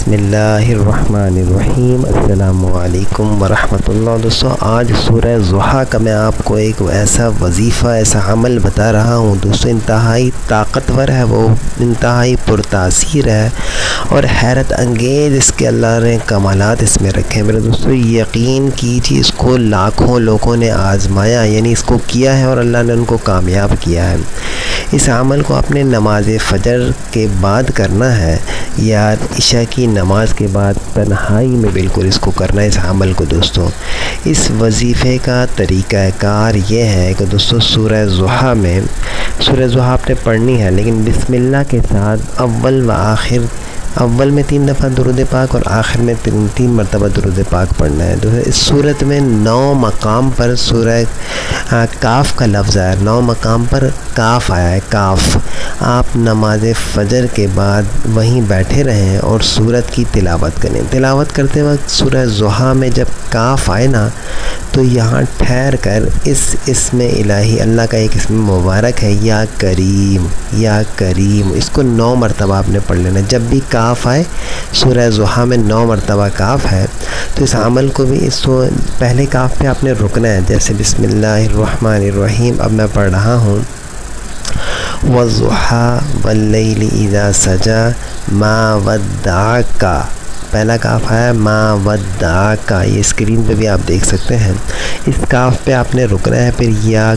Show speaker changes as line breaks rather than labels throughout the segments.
बिस्मिल्लाहिर्रहमानिर्रहीम। अस्सलामुअलैकुम वरहमतुल्लाह। दोस्तों, आज सूरह ज़ुहा का मैं आपको एक ऐसा वजीफ़ा, ऐसा अमल बता रहा हूँ दोस्तों, इंतहाई ताकतवर है, वो इंतहाई पुरतासीर है और हैरत अंगेज़ इसके अल्लाह ने कमालात इसमें रखे हैं। मेरे दोस्तों, यकीन कीजिए, इसको लाखों लोगों ने आज़माया, यानी इसको किया है और अल्लाह ने उनको कामयाब किया है। इस अमल को आपने नमाज फ़जर के बाद करना है या इशा की नमाज के बाद तन्हाई में बिल्कुल इसको करना है इस अमल को। दोस्तों, इस वजीफ़े का तरीक़ाकार ये है कि दोस्तों, सूरह ज़ुहा आपने पढ़नी है, लेकिन बिस्मिल्लाह के साथ अव्वल में 3 दफ़ा दुरूद पाक और आखिर में तीन मरतबा दुरूद पाक पढ़ना है। तो इस सूरत में 9 मकाम पर सूरह काफ़ का लफ्ज़ आया है, 9 मकाम पर काफ़ आया है, काफ़। आप नमाज फ़जर के बाद वहीं बैठे रहें और सूरत की तिलावत करें। तिलावत करते वक्त सूरह ज़ुहा में जब काफ़ आए ना, तो यहाँ ठहर कर इसमें इलाही, अल्लाह का एक इसमें मुबारक है, या करीम, इसको 9 मरतबा आपने पढ़ लेना। जब भी काफ़ आए, सूरह ज़ुहा में 9 मरतबा काफ़ है, तो इस अमल को भी इसको पहले काफ़ पे आपने रुकना है। जैसे बिस्मिल्लाहिर्रहमानिर्रहीम अब मैं पढ़ रहा हूँ, वज़्ज़ुहा वल्लैलि इज़ा सजा मा वद्दअका। पहला काफ़ है मा वद्दअका, ये स्क्रीन पे भी आप देख सकते हैं। इस काफ़ पे आपने रुकना है। फिर या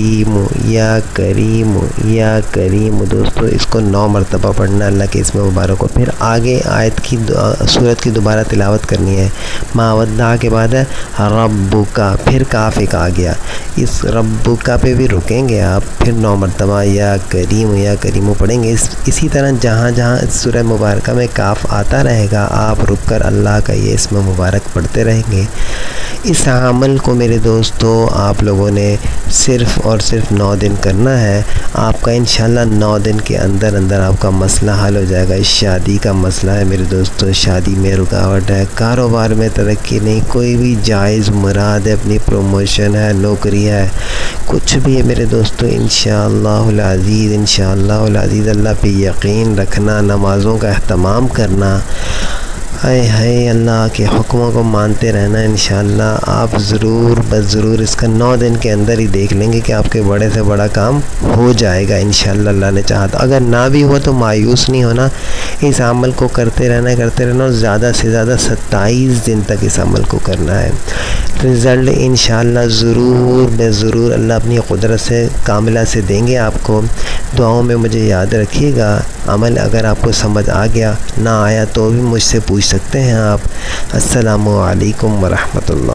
करीम। दोस्तों, इसको 9 मरतबा पढ़ना अल्लाह के इसमें मुबारक हो। फिर आगे आयत की सूरत की दोबारा तिलावत करनी है। मा वद्दअ के बाद है रब्बुका, फिर काफ़ एक आ गया, इस रब्बुका पे भी रुकेंगे आप, फिर 9 मरतबा या करीम पढ़ेंगे। इसी तरह जहाँ जहाँ सूरह मुबारक में काफ़ आता रहेगा, आप रुक कर अल्लाह का ये इसमें मुबारक पढ़ते रहेंगे। इस अमल को मेरे दोस्तों आप लोगों ने सिर्फ़ और सिर्फ 9 दिन करना है। आपका इंशाल्लाह 9 दिन के अंदर अंदर आपका मसला हल हो जाएगा। इस शादी का मसला है मेरे दोस्तों, शादी में रुकावट है, कारोबार में तरक्की नहीं, कोई भी जायज़ मुराद है, अपनी प्रमोशन है, नौकरी है, कुछ भी है मेरे दोस्तों, इंशाअल्लाहुल अज़ीज़ अल्लाह पे यकीन रखना, नमाज़ों का एहतमाम करना, हाय अल्लाह के हुक्मों को मानते रहना। इंशाअल्लाह आप ज़रूर इसका 9 दिन के अंदर ही देख लेंगे कि आपके बड़े से बड़ा काम हो जाएगा इंशाअल्लाह, अल्लाह ने चाहा तो। अगर ना भी हो तो मायूस नहीं होना, इस अमल को करते रहना और ज़्यादा से ज़्यादा 27 दिन तक इस अमल को करना है। रिज़ल्ट इंशाअल्लाह ज़रूर अल्लाह अपनी कुदरत से कामिला से देंगे आपको। दुआओं में मुझे याद रखिएगा। अमल अगर आपको समझ आ गया, ना आया तो भी मुझसे पूछ सकते हैं आप। अस्सलामु अलैकुम वरहमतुल्लाह।